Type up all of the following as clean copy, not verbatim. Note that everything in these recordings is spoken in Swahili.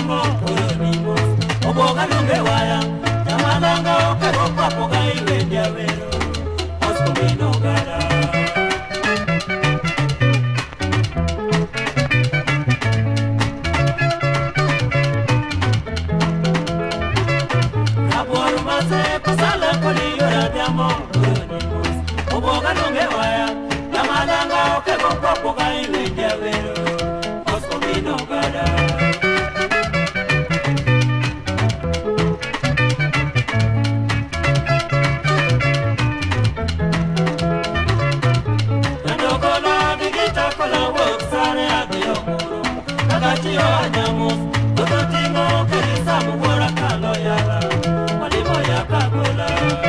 diamo unimo oboga lunge waya jamalanga okego papo ga iwendia wero oskomino gara Abuelo mase pasala koli yora diamo unimo oboga lunge waya jamalanga okego papo ga iwendia wero oskomino gara Yo anyamos, todo tingo que estamos por acá lo yala, malimo ya cagola.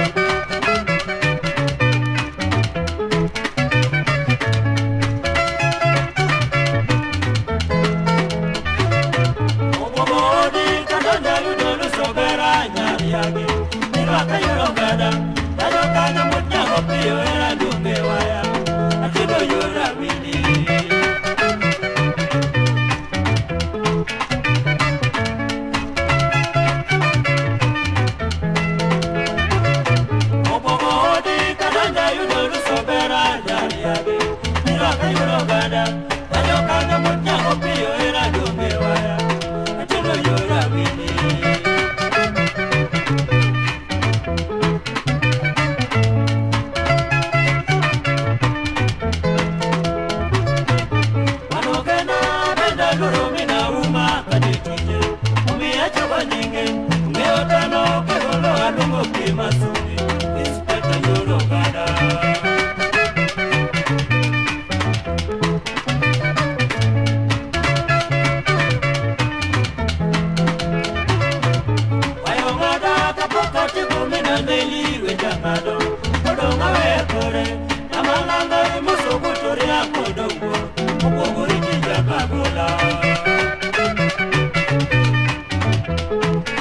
Obo di kadanya yudo lu sobera nyari yake, nilo akayo gada, tayo kanya mutnya kopio era dunge waya, akido yura wili. Thank you.